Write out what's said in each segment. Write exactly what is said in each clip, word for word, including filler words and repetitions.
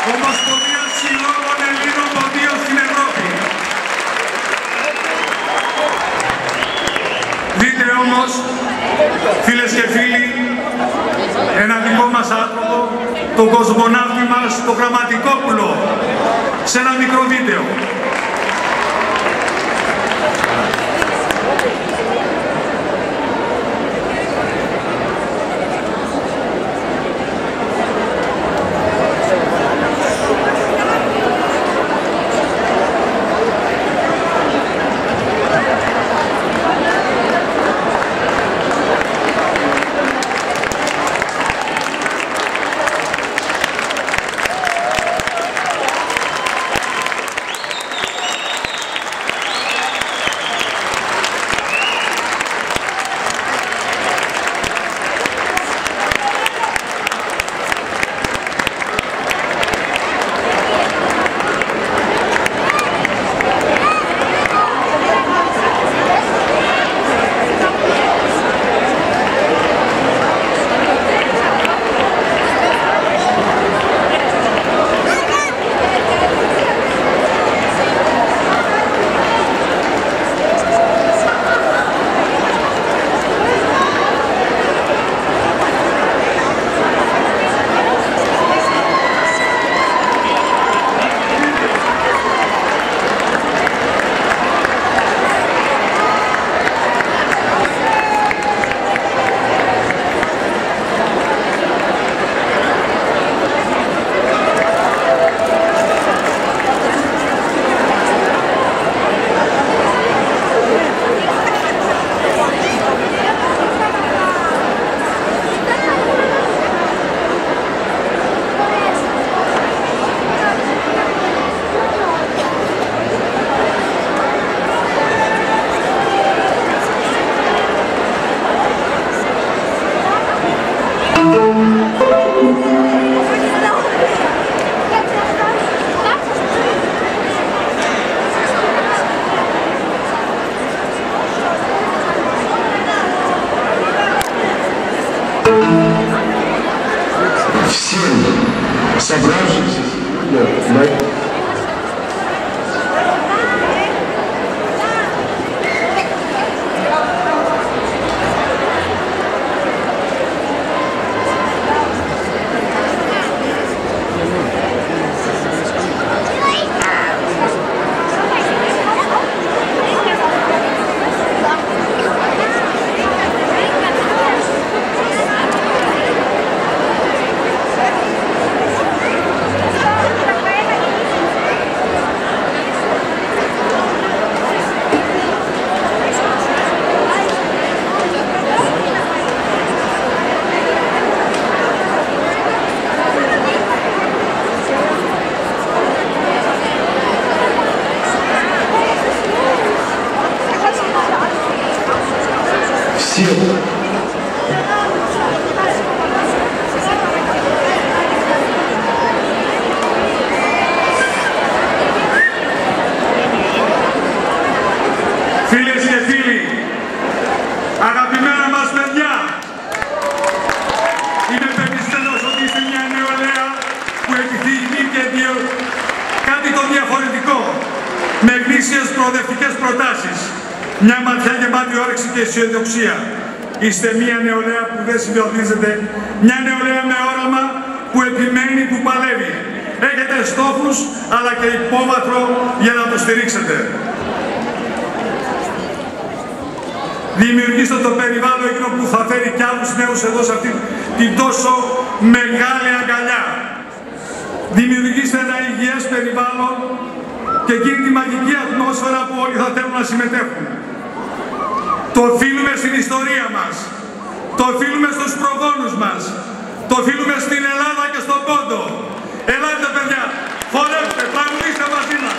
Ομοσπονδίας Συλλόγων Ελλήνων Ποντίων στην Ευρώπη. Δείτε όμως, φίλες και φίλοι, ένα δικό μας άνθρωπο, τον κοσμοναύτη μας, τον Γραμματικόπουλο, σε ένα μικρό βίντεο. Собравшись, да, все. Φίλες και φίλοι, αγαπημένα μας παιδιά, είμαι πεπισμένος ότι είστε μια νεολαία που επιθυμεί και διο... κάτι το διαφορετικό, με γνήσιες προοδευτικές προτάσεις, μια ματιά γεμάτη όρεξη και αισιοδοξία. Είστε μια νεολαία που δεν συμβιωτίζεται, μια νεολαία με όραμα που επιμένει, που παλεύει. Έχετε στόχους αλλά και υπόβαθρο για να το στηρίξετε. Δημιουργήστε το περιβάλλον εκείνο που θα φέρει κι άλλους νέους εδώ σε αυτή την τόσο μεγάλη αγκαλιά. Δημιουργήστε ένα υγιές περιβάλλον και εκείνη τη μαγική ατμόσφαιρα που όλοι θα θέλουν να συμμετέχουν. Το οφείλουμε στην ιστορία μας, το οφείλουμε στους προγόνους μας, το οφείλουμε στην Ελλάδα και στον Πόντο. Ελάτε παιδιά, χορέψτε, τραγουδίστε μαζί μας.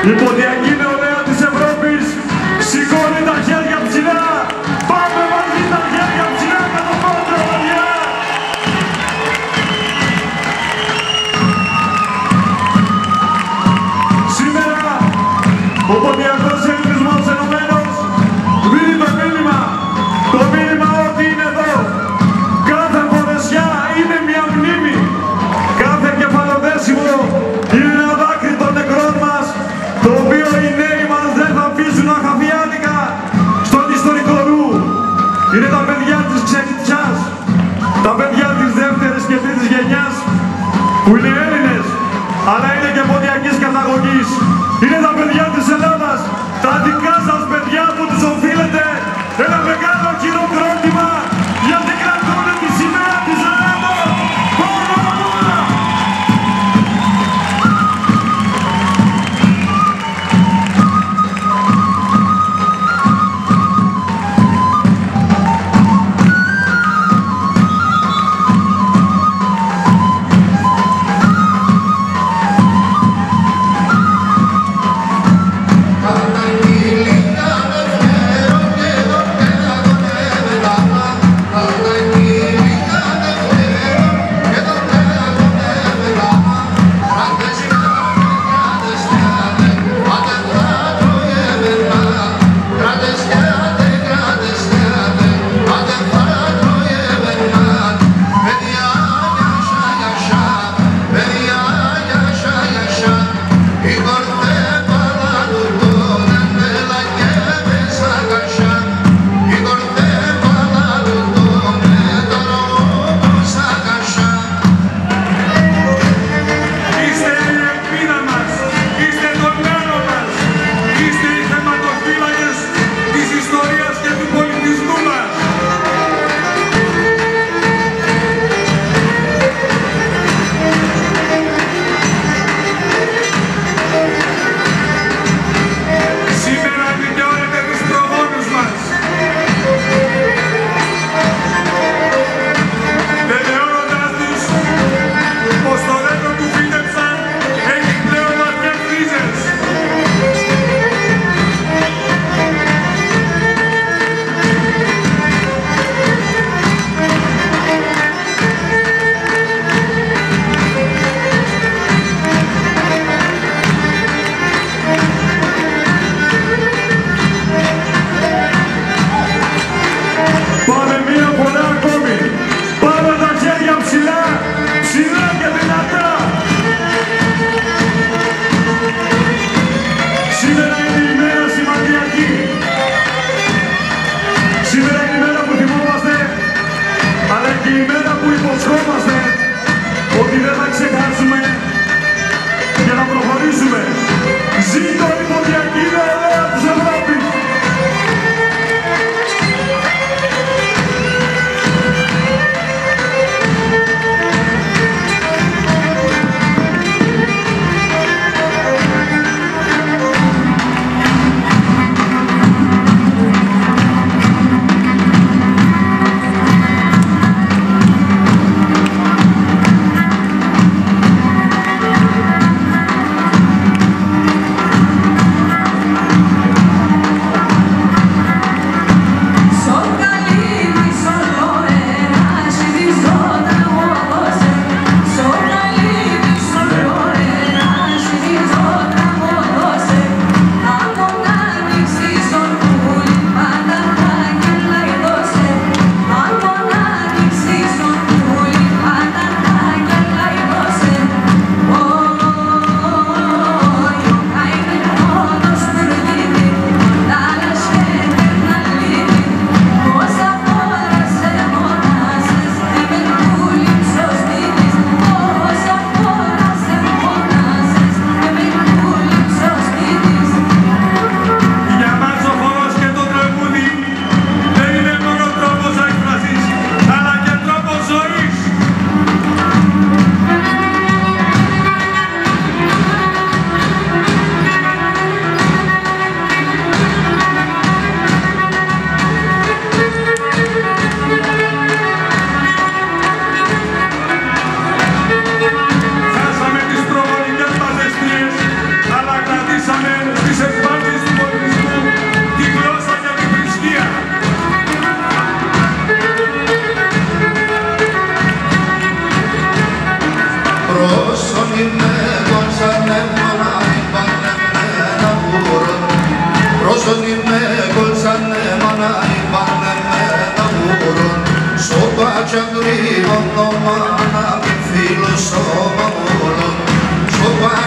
Η ποντιακή νεολαία της Ευρώπης σηκώνει τα χέρια ψηλά. Πάμε μαζί τα χέρια ψηλά με το κόντρο, παιδιά. Σήμερα ο ποντιακός ελληνισμός ενωμένος δίνει το μήνυμα, το μήνυμα ότι είναι εδώ. Κάθε φορεσιά είναι μια μνήμη. Κάθε κεφαλοδέσιμο είναι ένα δάκρυ των νεκρών μας, το οποίο οι νέοι μας δεν θα αφήσουν αχαφιάτικα στον ιστορικό ρου. Είναι τα παιδιά της ξενιτιάς, τα παιδιά της δεύτερης και τρίτης γενιάς, που είναι Έλληνες, αλλά είναι και ποντιακής καταγωγής. Είναι τα παιδιά της Ελλάδας,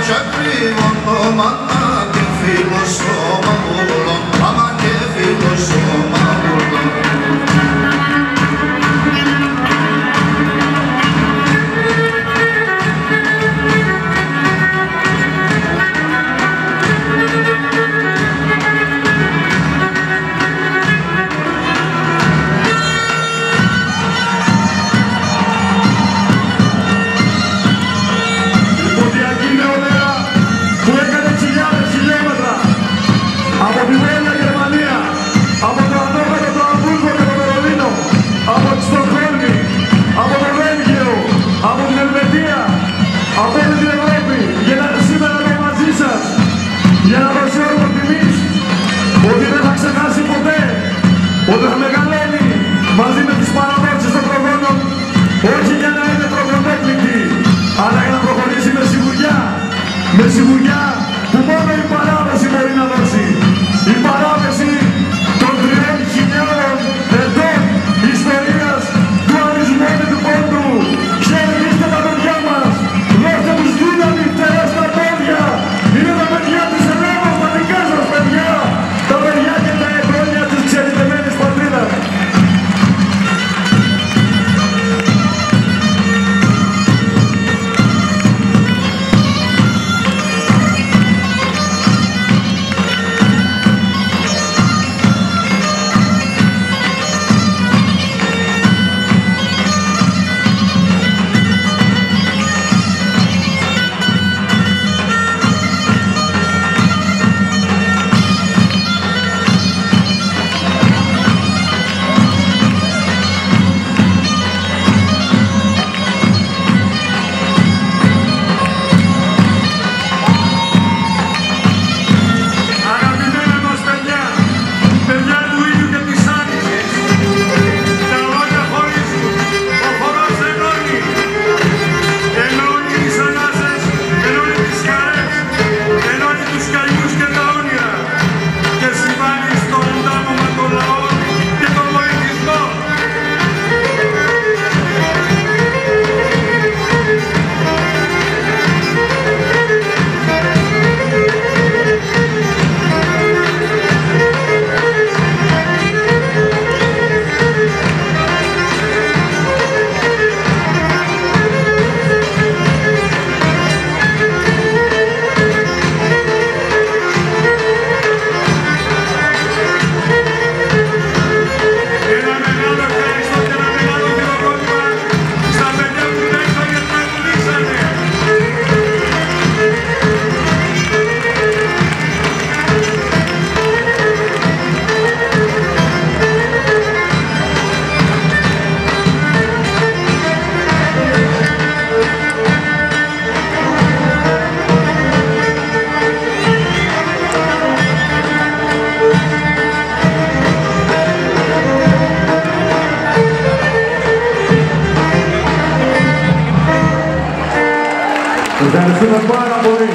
Ευχαριστούμε πάρα πολύ.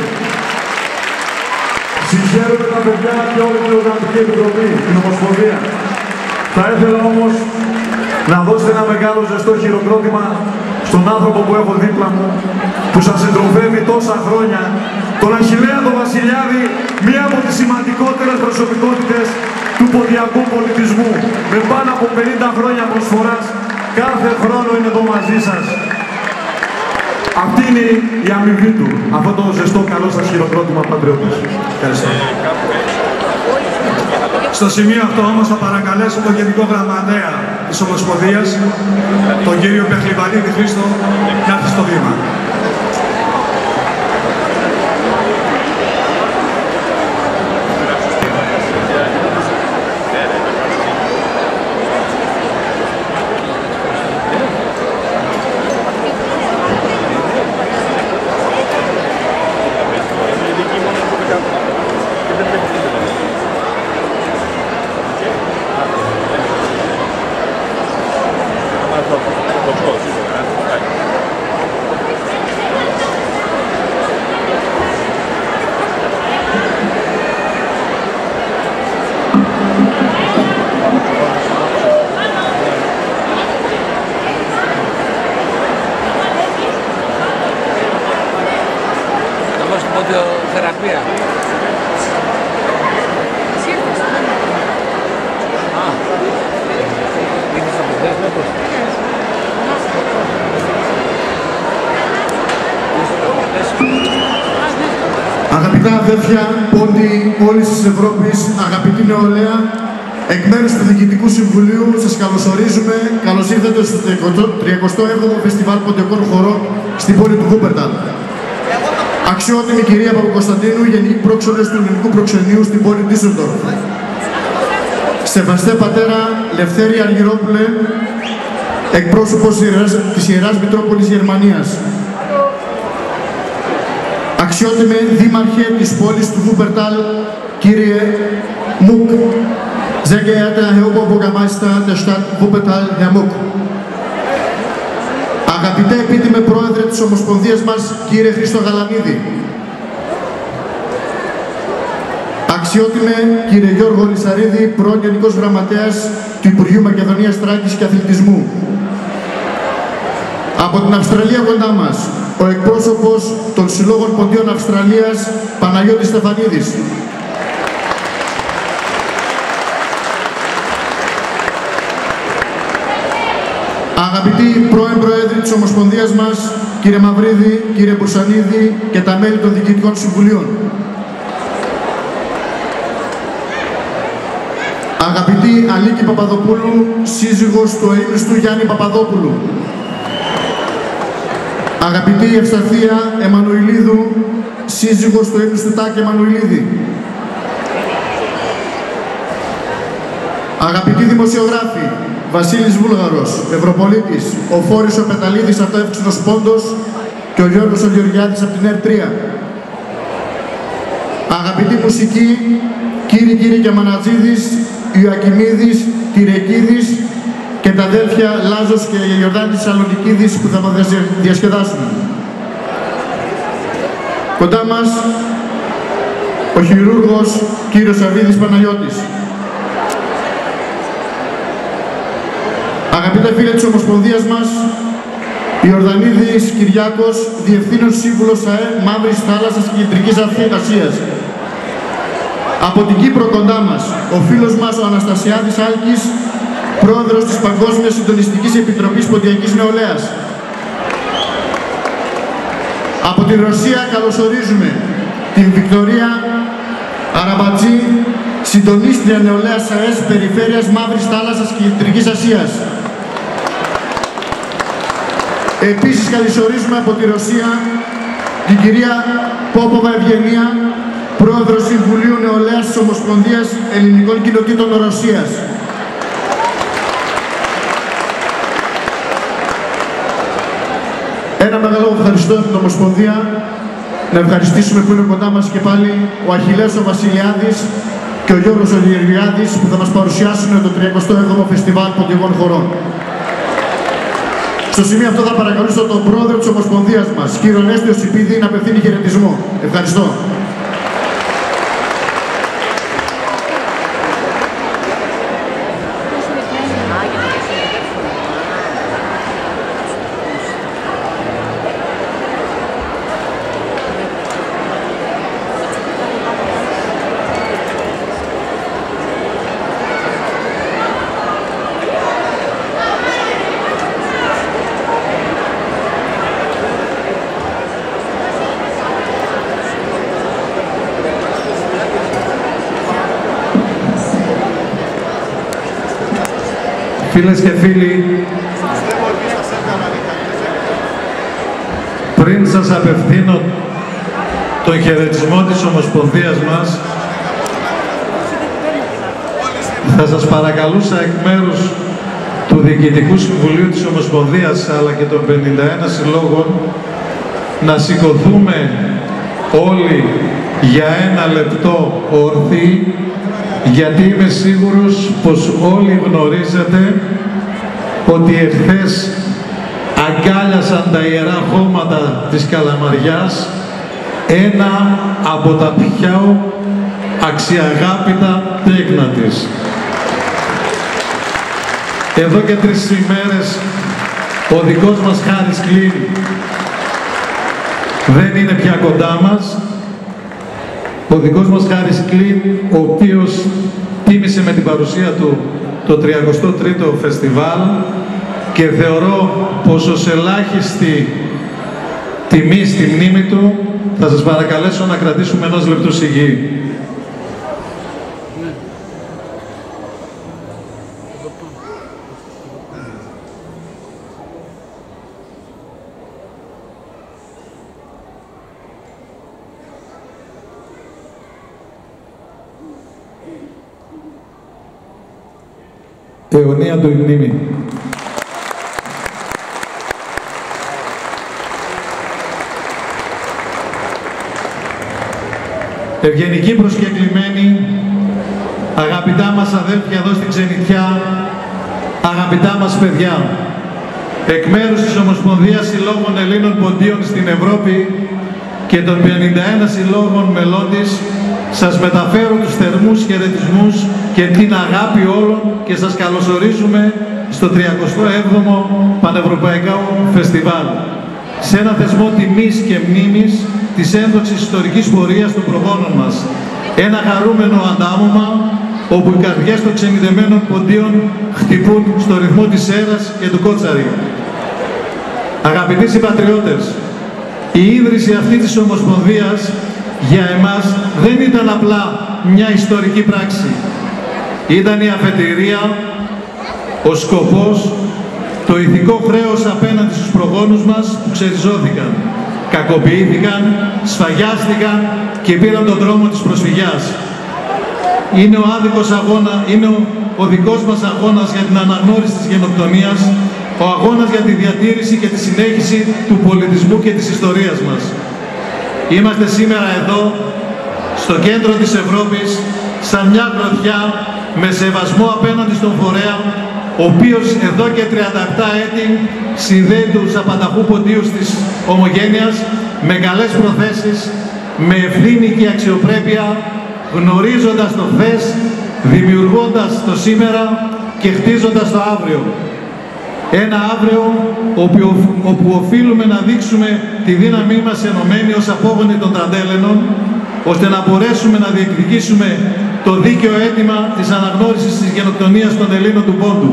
Συγχαίρουμε τα παιδιά και όλη την Οργανωτική Επιτροπή, την Ομοσπονδία. Θα ήθελα όμως να δώσετε ένα μεγάλο ζεστό χειροκρότημα στον άνθρωπο που έχω δίπλα μου, που σας συντροφεύει τόσα χρόνια, τον Αχιλλέα τον Βασιλιάδη, μία από τις σημαντικότερες προσωπικότητες του ποντιακού πολιτισμού, με πάνω από πενήντα χρόνια προσφοράς, κάθε χρόνο είναι εδώ μαζί σας. Αυτή είναι η αμοιβή του, αυτό το ζεστό καλό σας χειροκρότημα πατριώτες. Ευχαριστώ. Στο σημείο αυτό όμως θα παρακαλέσω τον Γενικό Γραμματέα της Ομοσπονδίας, τον κύριο Πεχλιβανίδη Χρήστο, να έρθει στο βήμα. Φωτιοθεραπεία. Αγαπητά αδέρφια, πόντι όλης της Ευρώπης, αγαπητή νεολαία, εκ μέρους του Διοικητικού Συμβουλίου σας καλωσορίζουμε. Καλώς ήρθατε στο τριακοστό έβδομο Φεστιβάλ Ποντιακών Χορών στην πόλη του Βούπερταλ. Αξιότιμη κυρία Παπακοσταντίνου, Γενική Πρόξενος του Ελληνικού Προξενείου στην πόλη Ντίσσελντορφ. Σεβαστέ πατέρα Λευτέρη Αργυρόπουλε, εκπρόσωπος της Ιεράς Μητρόπολης Γερμανίας. Αξιότιμε δήμαρχε της πόλης του Βούπερταλ, κύριε Μουκ, sehr geehrter Herr Oberbürgermeister der Stadt Wuppertal, Herr Muck. Αγαπητέ επίτιμε πρόεδρε της Ομοσπονδίας μας, κύριε Χρήστο Γαλανίδη. Αξιότιμε κύριε Γιώργο Λυσαρίδη, πρώην Γενικός Γραμματέας του Υπουργείου Μακεδονίας Τράκης και Αθλητισμού. Από την Αυστραλία κοντά μας, ο εκπρόσωπος των Συλλόγων Ποντίων Αυστραλίας, Παναγιώτης Στεφανίδης. Αγαπητοί πρώην Προέδροι της Ομοσπονδίας μας, κύριε Μαυρίδη, κύριε Μπουρσανίδη και τα μέλη των Διοικητικών Συμβουλίων. Αγαπητή Αλίκη Παπαδοπούλου, σύζυγος του αείμνηστου Γιάννη Παπαδόπουλου. Αγαπητή Ευσταθία Εμμανουηλίδου, σύζυγος του αείμνηστου Τάκη Εμμανουηλίδη. Αγαπητοί δημοσιογράφοι, Βασίλης Βούλγαρος, Ευρωπολίτης, ο Φόρης ο Πεταλίδης από το Εύξηνος Πόντος και ο Γιώργος ο Γεωργιάδης από την ΕΡ τρία. Αγαπητοί μουσικοί, κύριοι κύριοι και Μανατζίδης, Ιωακιμίδης, Τυρεκίδης και τα αδέρφια Λάζος και Γιορδάνη Σαλονικίδης που θα μας διασκεδάσουν. Κοντά μας ο χειρούργος κύριος Σαββίδης Παναγιώτης. Αγαπητέ φίλε της Ομοσπονδίας μας, Ιορδανίδης Κυριάκος, Διευθύνων Σύμβουλος ΑΕ Μαύρης Θάλασσας και Κεντρικής Ασίας. Από την Κύπρο κοντά μας, ο φίλος μας ο Αναστασιάδης Άλκης, πρόεδρος της Παγκόσμιας Συντονιστικής Επιτροπής Ποντιακής Νεολαίας. Από την Ρωσία καλωσορίζουμε την Βικτωρία Αραμπατζή, συντονίστρια νεολαίας ΑΕΣ Περιφέρειας Μαύρης Θάλασσας και Κεντρικής Ασίας. Επίσης καλωσορίζουμε από τη Ρωσία την κυρία Πόποβα Ευγενία, πρόεδρος Συμβουλίου Νεολαίας της Ομοσπονδίας Ελληνικών Κοινοτήτων Ρωσίας. Ένα μεγάλο ευχαριστώ την Ομοσπονδία. Να ευχαριστήσουμε που είναι κοντά μας και πάλι ο Αχιλλέας ο Βασιλιάδης και ο Γιώργος ο Γεωργιάδης που θα μας παρουσιάσουν το τριακοστό έβδομο Φεστιβάλ Ποντιακών Χορών. Στο σημείο αυτό θα παρακαλούσα τον πρόεδρο της Ομοσπονδίας μας, κύριο Νέστιο Σιπίδη, να απευθύνει χαιρετισμό. Ευχαριστώ. Φίλες και φίλοι, πριν σας απευθύνω τον χαιρετισμό της Ομοσπονδίας μας, θα σας παρακαλούσα εκ μέρους του Διοικητικού Συμβουλίου της Ομοσπονδίας αλλά και των πενήντα ένα συλλόγων να σηκωθούμε όλοι για ένα λεπτό όρθιοι, γιατί είμαι σίγουρος πως όλοι γνωρίζετε ότι εχθές αγκάλιασαν τα ιερά χώματα της Καλαμαριάς ένα από τα πιο αξιαγάπητα τέκνα της. Εδώ και τρεις ημέρες ο δικός μας Χάρης Κλίν δεν είναι πια κοντά μας ο δικός μας Χάρης Κλίν, ο οποίος τίμησε με την παρουσία του το τριακοστό τρίτο φεστιβάλ και θεωρώ πως ως ελάχιστη τιμή στη μνήμη του θα σας παρακαλέσω να κρατήσουμε ενός λεπτού σιγή. Αιωνία του η μνήμη. Ευγενικοί προσκεκλημένοι, αγαπητά μας αδέλφια εδώ στην Ξενιτιά, αγαπητά μας παιδιά, εκ μέρους της Ομοσπονδίας Συλλόγων Ελλήνων Ποντίων στην Ευρώπη και των πενήντα ένα συλλόγων μελών της, σας μεταφέρω τους θερμούς χαιρετισμούς και την αγάπη όλων και σας καλωσορίζουμε στο τριακοστό έβδομο Πανευρωπαϊκό Φεστιβάλ, σε ένα θεσμό τιμής και μνήμης της ένδοξης ιστορικής πορείας των προγόνων μας. Ένα χαρούμενο αντάμωμα όπου οι καρδιές των ξενιδεμένων ποντίων χτυπούν στο ρυθμό της Σέρας και του Κότσαρη. Αγαπητοί συμπατριώτες, η ίδρυση αυτή της Ομοσπονδίας για εμάς δεν ήταν απλά μια ιστορική πράξη. Ήταν η αφετηρία, ο σκοπός, το ηθικό χρέος απέναντι στους προγόνους μας που ξεριζώθηκαν, κακοποιήθηκαν, σφαγιάστηκαν και πήραν τον δρόμο της προσφυγιάς. Είναι ο άδικος αγώνα, είναι ο, ο δικός μας αγώνας για την αναγνώριση της γενοκτονίας, ο αγώνας για τη διατήρηση και τη συνέχιση του πολιτισμού και της ιστορίας μας. Είμαστε σήμερα εδώ, στο κέντρο της Ευρώπης, σαν μια γροθιά με σεβασμό απέναντι στον φορέα, ο οποίος εδώ και τριάντα επτά έτη συνδέει τους απανταχού ποντίους της ομογένειας με καλές προθέσεις, με ευθύνη και αξιοπρέπεια, γνωρίζοντας το χθες, δημιουργώντας το σήμερα και χτίζοντας το αύριο. Ένα αύριο όπου, όπου οφείλουμε να δείξουμε τη δύναμή μας ενωμένη ως απόγονοι των Τραντέλενων, ώστε να μπορέσουμε να διεκδικήσουμε το δίκαιο αίτημα της αναγνώρισης της γενοκτονίας των Ελλήνων του Πόντου.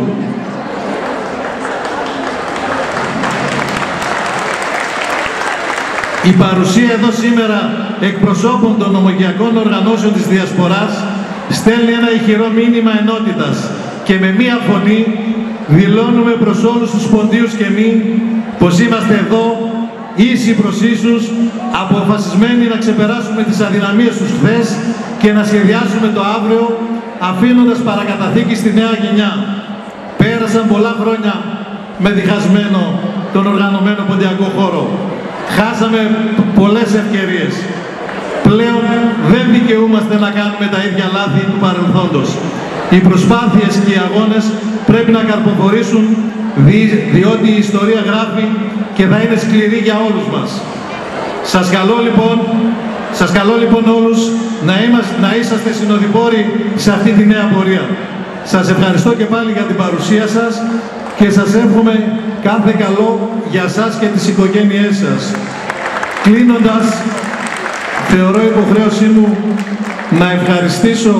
Η παρουσία εδώ σήμερα εκπροσώπων των ομογειακών οργανώσεων της Διασποράς στέλνει ένα ηχηρό μήνυμα ενότητας και με μία φωνή δηλώνουμε προς όλους τους ποντίους και μη πως είμαστε εδώ ίσοι προς ίσους, αποφασισμένοι να ξεπεράσουμε τις αδυναμίες τους χθες και να σχεδιάσουμε το αύριο, αφήνοντας παρακαταθήκη στη νέα γενιά. Πέρασαν πολλά χρόνια με διχασμένο τον οργανωμένο ποντιακό χώρο. Χάσαμε πολλές ευκαιρίες. Πλέον δεν δικαιούμαστε να κάνουμε τα ίδια λάθη του παρελθόντος. Οι προσπάθειες και οι αγώνες πρέπει να καρποφορήσουν, δι, διότι η ιστορία γράφει και θα είναι σκληρή για όλους μας. Σας καλώ λοιπόν, σας καλώ λοιπόν όλους να, είμαστε, να είσαστε συνοδοιπόροι σε αυτή τη νέα πορεία. Σας ευχαριστώ και πάλι για την παρουσία σας και σας εύχομαι κάθε καλό για σας και τις οικογένειές σας. Κλείνοντας, θεωρώ υποχρέωσή μου να ευχαριστήσω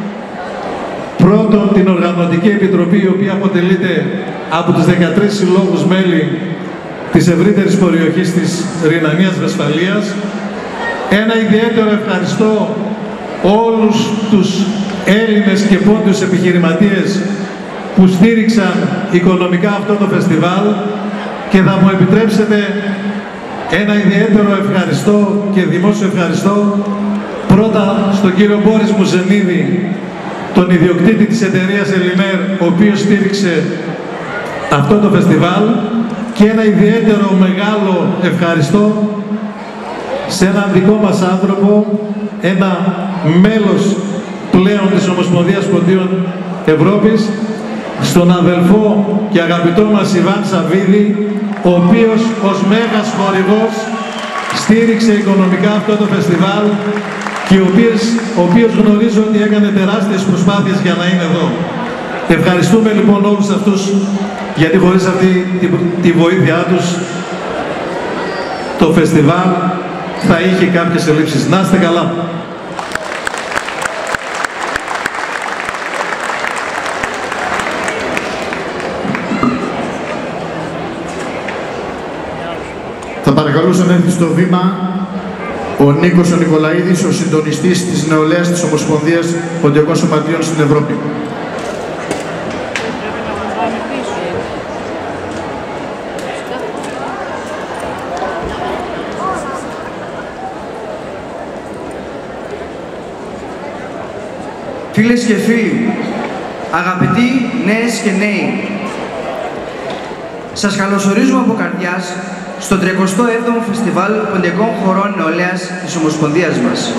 πρώτον την Οργανωτική Επιτροπή, η οποία αποτελείται από τους δεκατρείς συλλόγους μέλη της ευρύτερης περιοχής της Ρινανίας Βεσφαλίας. Ένα ιδιαίτερο ευχαριστώ όλους τους Έλληνες και πόντιους επιχειρηματίες που στήριξαν οικονομικά αυτό το φεστιβάλ και θα μου επιτρέψετε ένα ιδιαίτερο ευχαριστώ και δημόσιο ευχαριστώ πρώτα στον κύριο Μπόρις Μουζενίδη, τον ιδιοκτήτη της εταιρείας Ελιμέρ, ο οποίος στήριξε αυτό το φεστιβάλ, και ένα ιδιαίτερο μεγάλο ευχαριστώ σε έναν δικό μας άνθρωπο, ένα μέλος πλέον της Ομοσπονδίας Ποντίων Ευρώπης, στον αδελφό και αγαπητό μας Ιβάν Σαββίδη, ο οποίος ως μέγας χορηγός στήριξε οικονομικά αυτό το φεστιβάλ και ο οποίος, ο οποίος γνωρίζω ότι έκανε τεράστιες προσπάθειες για να είναι εδώ. Ευχαριστούμε λοιπόν όλους αυτούς, γιατί χωρίς αυτή τη, τη βοήθειά τους το φεστιβάλ θα είχε κάποιες ελλείψεις. Να είστε καλά. παρακαλούσα να έρθει στο βήμα ο Νίκος ο Νικολαίδης, ο συντονιστής της νεολαίας της Ομοσπονδίας Ποντιακών Σωματείων στην Ευρώπη. Φίλες και φίλοι, αγαπητοί νέες και νέοι, σας καλωσορίζουμε από καρδιάς στο τριακοστό έβδομο Φεστιβάλ Ποντιακών Χωρών Νεολαίας της Ομοσπονδίας μας.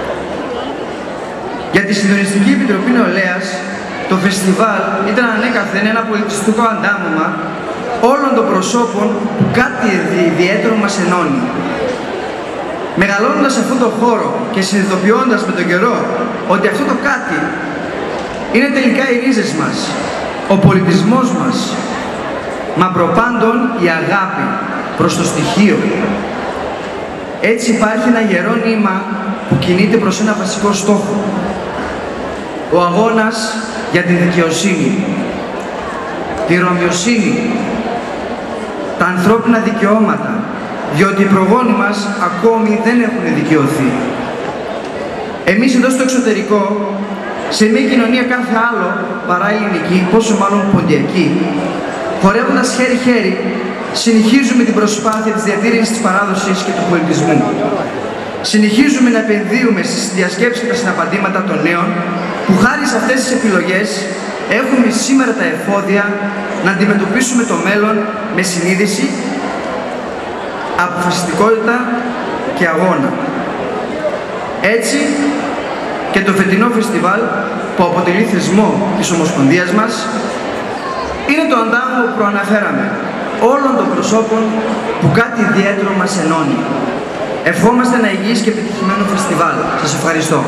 Για τη Συντονιστική Επιτροπή Νεολαίας, το φεστιβάλ ήταν ανέκαθεν ένα πολιτιστικό αντάμωμα όλων των προσώπων που κάτι ιδιαίτερο μας ενώνει. Μεγαλώνοντας αυτόν τον χώρο και συνειδητοποιώντας με τον καιρό ότι αυτό το κάτι είναι τελικά οι ρίζες μας, ο πολιτισμός μας, μα προπάντων η αγάπη προς το στοιχείο. Έτσι υπάρχει ένα γερό νήμα που κινείται προς ένα βασικό στόχο. Ο αγώνας για την δικαιοσύνη, τη ρωμιοσύνη, τα ανθρώπινα δικαιώματα, διότι οι προγόνοι μας ακόμη δεν έχουν δικαιωθεί. Εμείς εδώ στο εξωτερικό, σε μια κοινωνία κάθε άλλο παρά ελληνική, πόσο μάλλον ποντιακή, χορεύοντας χέρι-χέρι, συνεχίζουμε την προσπάθεια της διατήρησης της παράδοσης και του πολιτισμού. Συνεχίζουμε να επενδύουμε στις διασκέψεις και τα συναπαντήματα των νέων, που χάρη σε αυτές τις επιλογές έχουμε σήμερα τα εφόδια να αντιμετωπίσουμε το μέλλον με συνείδηση, αποφασιστικότητα και αγώνα. Έτσι και το φετινό φεστιβάλ, που αποτελεί θεσμό της Ομοσπονδίας μας, είναι το αντάμω που προαναφέραμε όλων των προσώπων που κάτι ιδιαίτερο μας ενώνει. Ευχόμαστε ένα υγιής και επιτυχημένο φεστιβάλ. Σας ευχαριστώ.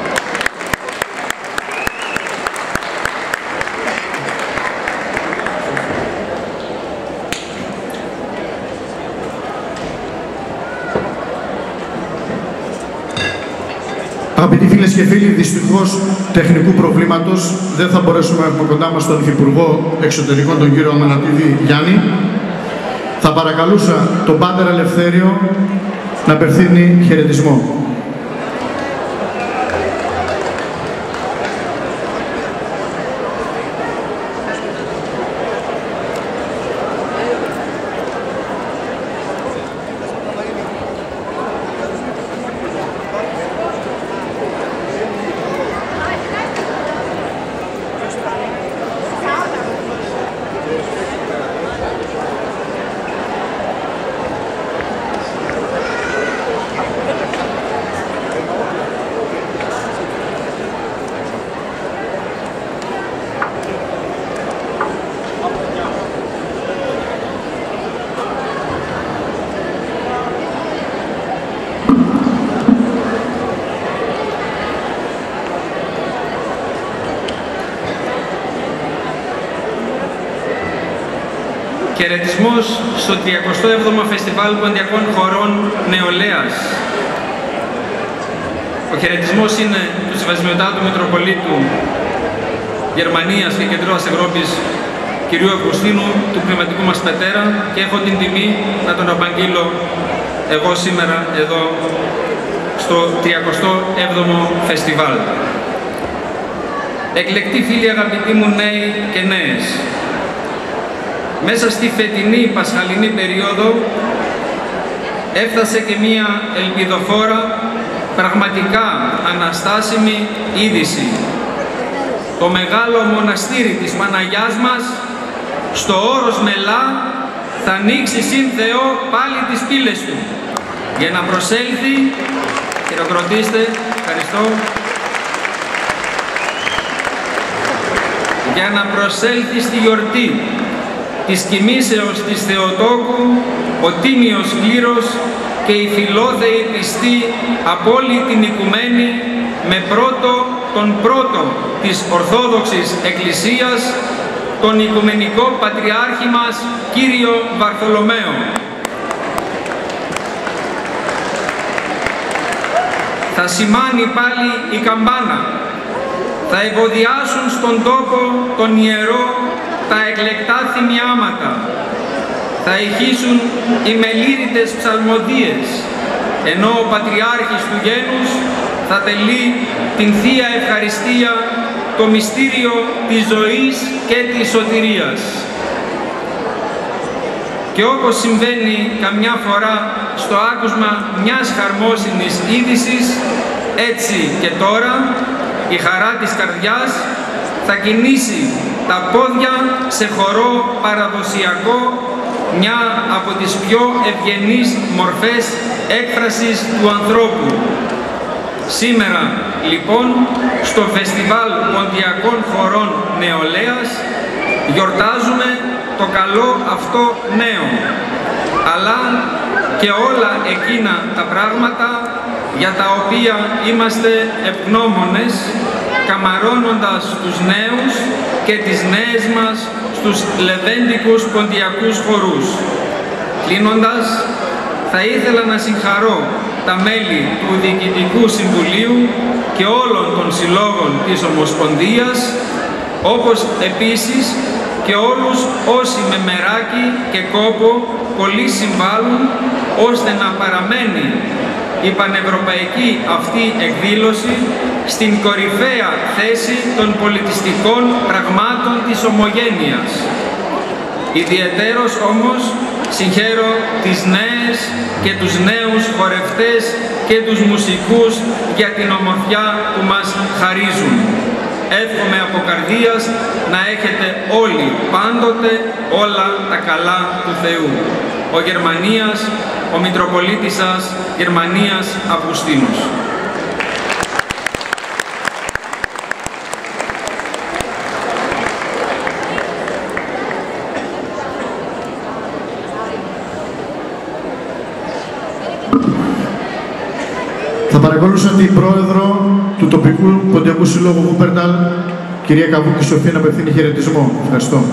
Αγαπητοί φίλες και φίλοι, δυστυχώς τεχνικού προβλήματος δεν θα μπορέσουμε να έχουμε κοντά μας τον Υφυπουργό Εξωτερικών, τον κύριο Αμανατίδη Γιάννη. Θα παρακαλούσα τον Πάτερ Ελευθέριο να απευθύνει χαιρετισμό. Χαιρετισμός στο τριακοστό έβδομο Φεστιβάλ Ποντιακών Χωρών Νεολαίας. Ο χαιρετισμός είναι του Σεβασμιωτάτου Μητροπολίτου Γερμανίας και Κεντρικής Ευρώπης, κυρίου Αυγουστίνου, του πνευματικού μας πατέρα, και έχω την τιμή να τον απαγγείλω εγώ σήμερα εδώ στο τριακοστό έβδομο Φεστιβάλ. Εκλεκτοί φίλοι, αγαπητοί μου νέοι και νέες, μέσα στη φετινή πασχαλινή περίοδο έφτασε και μία ελπιδοφόρα, πραγματικά αναστάσιμη είδηση. Το μεγάλο μοναστήρι της Παναγιάς μας, στο όρος Μελά, θα ανοίξει συν Θεό πάλι τις πύλες του, για να προσέλθει, χειροκροτήστε, ευχαριστώ, για να προσέλθει στη γιορτή της κοιμήσεως της Θεοτόκου, ο τίμιος κλήρος και οι φιλόθεοι πιστοί από όλη την οικουμένη, με πρώτο τον πρώτο της Ορθόδοξης Εκκλησίας, τον Οικουμενικό Πατριάρχη μας, Κύριο Βαρθολομαίο. Θα σημάνει πάλι η καμπάνα, θα ευωδιάσουν στον τόπο τον ιερό τα εκλεκτά θυμιάματα, θα ηχήσουν οι μελήρητες ψαλμοδίες, ενώ ο Πατριάρχης του Γένους θα τελεί την Θεία Ευχαριστία, το μυστήριο της ζωής και της σωτηρίας. Και όπως συμβαίνει καμιά φορά στο άκουσμα μιας χαρμόσυνης είδησης, έτσι και τώρα η χαρά της καρδιάς θα κινήσει τα πόδια σε χορό παραδοσιακό, μια από τις πιο ευγενείς μορφές έκφρασης του ανθρώπου. Σήμερα, λοιπόν, στο Φεστιβάλ Ποντιακών Χορών Νεολαίας γιορτάζουμε το καλό αυτό νέο, αλλά και όλα εκείνα τα πράγματα για τα οποία είμαστε ευγνώμονες, καμαρώνοντας τους νέους και τις νέες μας στους λεβέντικους ποντιακούς χορούς. Κλείνοντας, θα ήθελα να συγχαρώ τα μέλη του Διοικητικού Συμβουλίου και όλων των συλλόγων της Ομοσπονδίας, όπως επίσης και όλους όσοι με μεράκι και κόπο πολύ συμβάλλουν ώστε να παραμένει η πανευρωπαϊκή αυτή εκδήλωση στην κορυφαία θέση των πολιτιστικών πραγμάτων της ομογένειας. Ιδιαιτέρως όμως συγχαίρω τις νέες και τους νέους χορευτές και τους μουσικούς για την ομορφιά που μας χαρίζουν. Εύχομαι από καρδίας να έχετε όλοι πάντοτε όλα τα καλά του Θεού. Ο Γερμανίας, ο Μητροπολίτης σας, Γερμανίας Αυγουστίνος. Θα παρακαλούσα την πρόεδρο του τοπικού Ποντιακού Συλλόγου Βούπερταλ, κυρία Καβούκη Σοφία, να απευθύνει χαιρετισμό. Ευχαριστώ.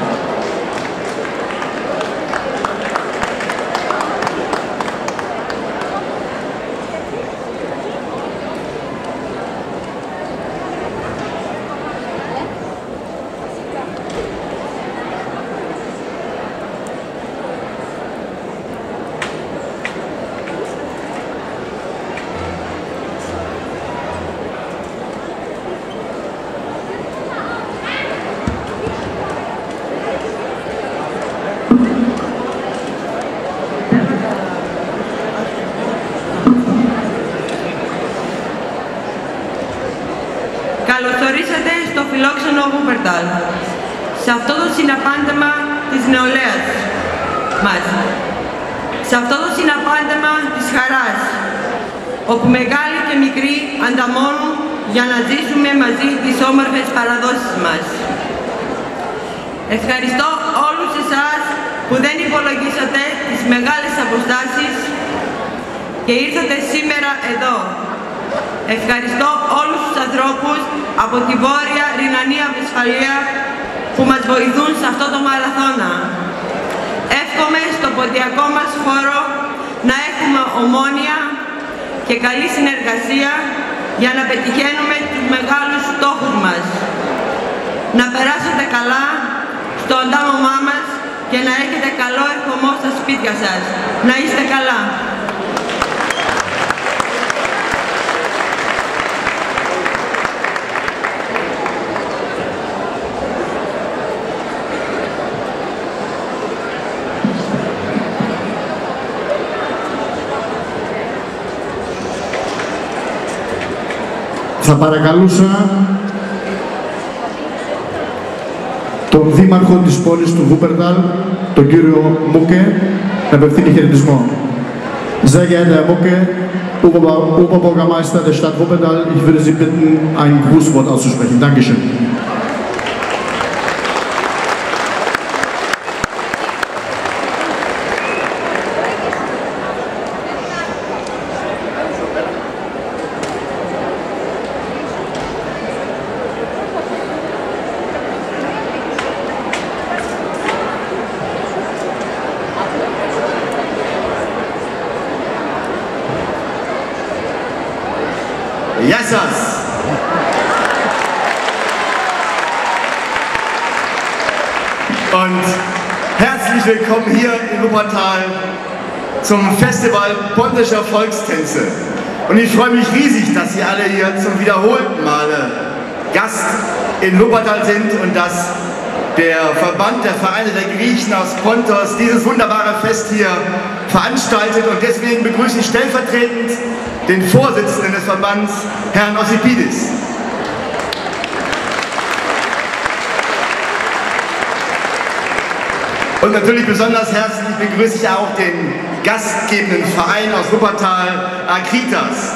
Καλωσορίσατε στο φιλόξενο Βούπερταλ, σε αυτό το συναπάντεμα της νεολαίας μας, σε αυτό το συναπάντεμα της χαράς, όπου μεγάλοι και μικροί ανταμώνουν για να ζήσουμε μαζί τις όμορφες παραδόσεις μας. Ευχαριστώ όλους εσάς που δεν υπολογίσατε τις μεγάλες αποστάσεις και ήρθατε σήμερα εδώ. Ευχαριστώ όλους τους ανθρώπους από τη Βόρεια Ρινανία Βεσφαλία που μας βοηθούν σε αυτό το μαραθώνα. Εύχομαι στο ποντιακό μας χώρο να έχουμε ομόνοια και καλή συνεργασία για να πετυχαίνουμε τους μεγάλους στόχους μας. Να περάσετε καλά στο αντάμωμά μας και να έχετε καλό ερχομό στα σπίτια σας. Να είστε καλά. Θα παρακαλούσα τον δήμαρχο της πόλης του Βούπερταλ, τον κύριο Μούκε, να απευθύνει χαιρετισμό. Sehr geehrter Herr Mucke, Oberbürgermeister der Stadt Wuppertal, ich würde Sie bitten, ein Grußwort auszusprechen. Dankeschön. Γεια σας! Und Herzlich willkommen hier in Wuppertal zum Festival Pontischer Volkstänze. Und ich freue mich riesig, dass Sie alle hier zum wiederholten Male Gast in Wuppertal sind und dass der Verband der Vereine der Griechen aus Pontos dieses wunderbare Fest hier veranstaltet. Und deswegen begrüße ich stellvertretend den Vorsitzenden des Verbands, Herrn Ossipidis. Und natürlich besonders herzlich begrüße ich auch den gastgebenden Verein aus Wuppertal, Akritas.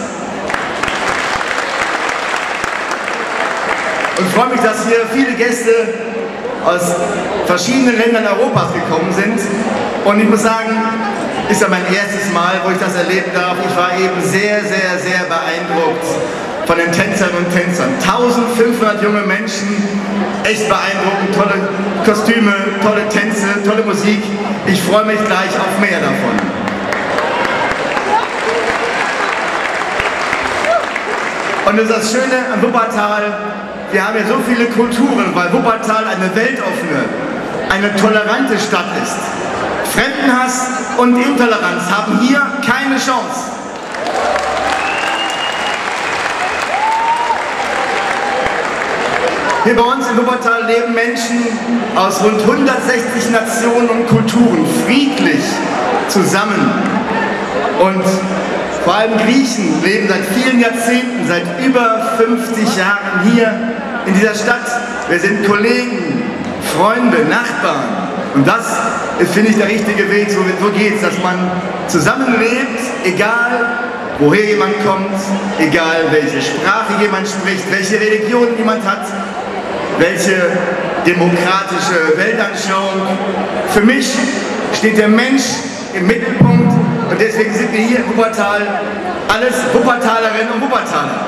Und ich freue mich, dass hier viele Gäste aus verschiedenen Ländern Europas gekommen sind. Und ich muss sagen, ist ja mein erstes Mal, wo ich das erleben darf. Ich war eben sehr, sehr, sehr beeindruckt von den Tänzerinnen und Tänzern. eintausendfünfhundert junge Menschen, echt beeindruckend, tolle Kostüme, tolle Tänze, tolle Musik. Ich freue mich gleich auf mehr davon. Und das ist das Schöne an Wuppertal, wir haben ja so viele Kulturen, weil Wuppertal eine weltoffene, eine tolerante Stadt ist. Fremdenhass und Intoleranz haben hier keine Chance. Hier bei uns in Wuppertal leben Menschen aus rund hundertsechzig Nationen und Kulturen friedlich zusammen. Und vor allem Griechen leben seit vielen Jahrzehnten, seit über fünfzig Jahren hier in dieser Stadt. Wir sind Kollegen, Freunde, Nachbarn. Und das ist, finde ich, der richtige Weg. So, so geht es, dass man zusammenlebt, egal woher jemand kommt, egal welche Sprache jemand spricht, welche Religion jemand hat, welche demokratische Weltanschauung. Für mich steht der Mensch im Mittelpunkt und deswegen sind wir hier in Wuppertal alles Wuppertalerinnen und Wuppertaler.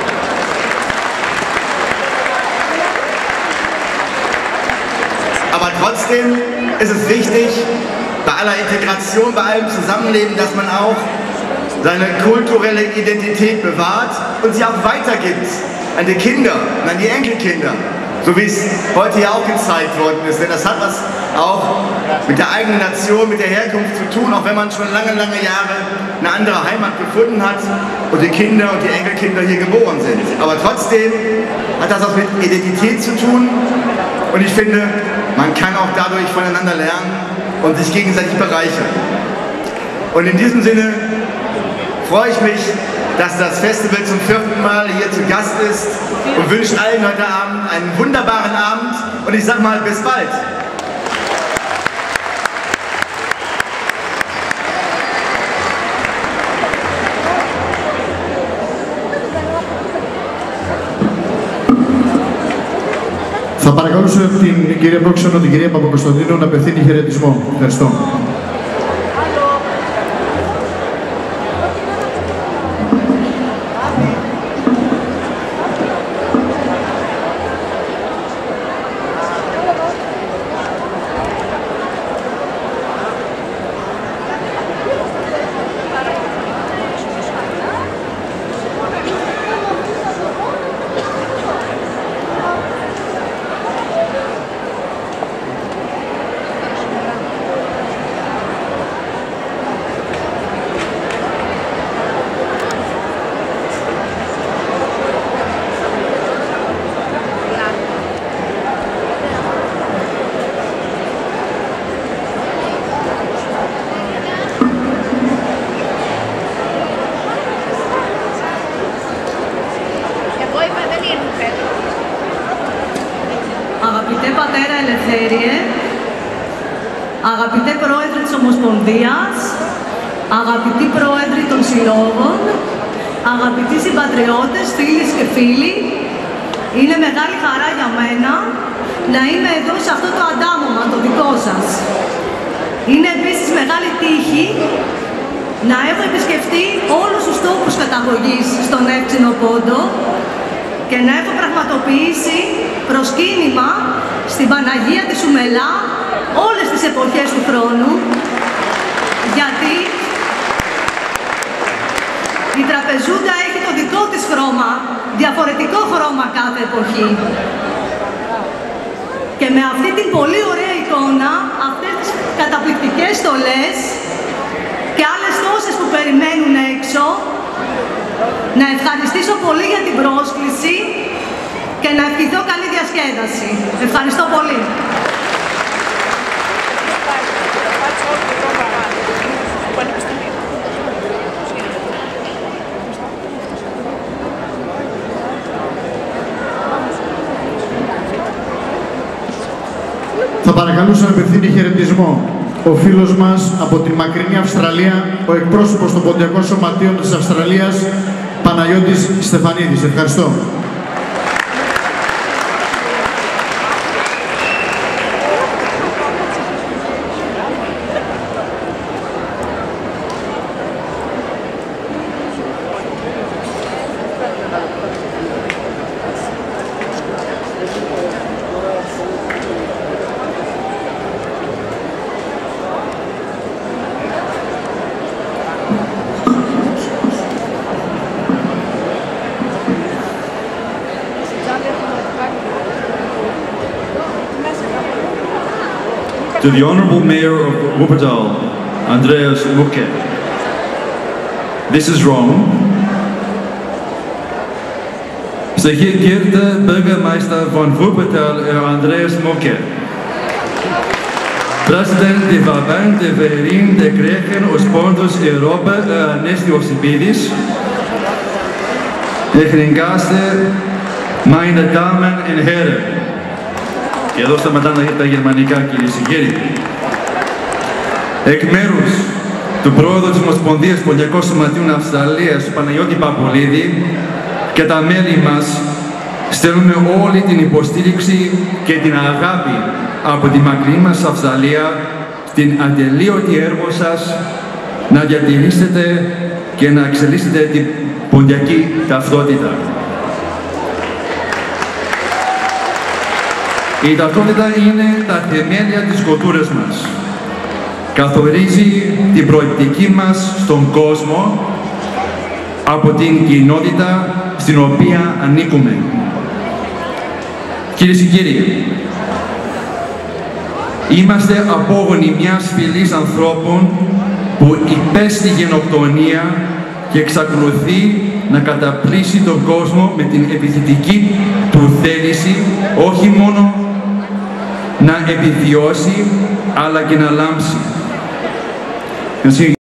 Aber trotzdem ist es wichtig, bei aller Integration, bei allem Zusammenleben, dass man auch seine kulturelle Identität bewahrt und sie auch weitergibt an die Kinder und an die Enkelkinder. So wie es heute ja auch gezeigt worden ist. Denn das hat was auch mit der eigenen Nation, mit der Herkunft zu tun, auch wenn man schon lange, lange Jahre eine andere Heimat gefunden hat und die Kinder und die Enkelkinder hier geboren sind. Aber trotzdem hat das was mit Identität zu tun und ich finde, man kann auch dadurch voneinander lernen und sich gegenseitig bereichern. Und in diesem Sinne freue ich mich, dass das Festival zum vierten Mal hier zu Gast ist und wünsche allen heute Abend einen wunderbaren Abend und ich sag mal bis bald. Θα παρακαλούσα την κυρία Πρόξενο, την κυρία Παπακοσταντίνου να απευθύνει χαιρετισμό. Ευχαριστώ. Αγαπητέ Πατέρα Ελευθέριε, αγαπητέ Πρόεδρε της Ομοσπονδίας, αγαπητοί Πρόεδροι των Συλλόγων, αγαπητοί συμπατριώτες, φίλες και φίλοι, είναι μεγάλη χαρά για μένα να είμαι εδώ σε αυτό το αντάμωμα, το δικό σας. Είναι επίσης μεγάλη τύχη να έχω επισκεφτεί όλους τους τόπους καταγωγής στον Εύξηνο Πόντο και να έχω πραγματοποιήσει προσκύνημα στην Παναγία της Σουμελά όλες τις εποχές του χρόνου, γιατί η τραπεζούντα έχει το δικό της χρώμα, διαφορετικό χρώμα κάθε εποχή. Και με αυτή την πολύ ωραία εικόνα, αυτές τις καταπληκτικές στολές και άλλες τόσες που περιμένουν έξω. Να ευχαριστήσω πολύ για την πρόσκληση και να ευχηθώ καλή διασκέδαση. Ευχαριστώ πολύ. Θα παρακαλούσα να απευθύνει χαιρετισμό ο φίλος μας από τη μακρινή Αυστραλία, ο εκπρόσωπος των Ποντιακών Σωματείων της Αυστραλίας, Παναγιώτης Στεφανίδης. Ευχαριστώ. To the Honourable Mayor of Wuppertal, Andreas Mucke. This is wrong. Sehr geehrter Bürgermeister von Wuppertal, Herr Andreas Mucke. President de Verband de Verein de Griechen os Pontos Europa, Anesti Osipidis. Εχνικάστε, meine Damen und Herren. Και εδώ σταματάνε τα γερμανικά, κυρίες και κύριοι. Εκ μέρους του πρόεδρου της Ομοσπονδίας Ποντιακών Σωματείων Αυστραλίας, του Παναγιώτη Παπολίδη, και τα μέλη μας, στέλνουμε όλη την υποστήριξη και την αγάπη από τη μακρινή μας Αυστραλία στην ατελείωτη έργο σας να διατηρήσετε και να εξελίσσετε την ποντιακή ταυτότητα. Η ταυτότητα είναι τα θεμέλια της κουλτούρας μας. Καθορίζει την προοπτική μας στον κόσμο από την κοινότητα στην οποία ανήκουμε. Κυρίες και κύριοι, είμαστε απόγονοι μιας φυλής ανθρώπων που υπέστη γενοκτονία και εξακολουθεί να καταπλήσει τον κόσμο με την επιθετική του θέληση όχι μόνο να επιβιώσει, αλλά και να λάμψει.